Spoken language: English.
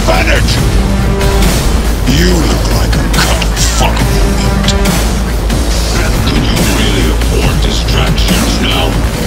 pathetic! You look like a cut of fuckable meat. Can you really afford distractions now?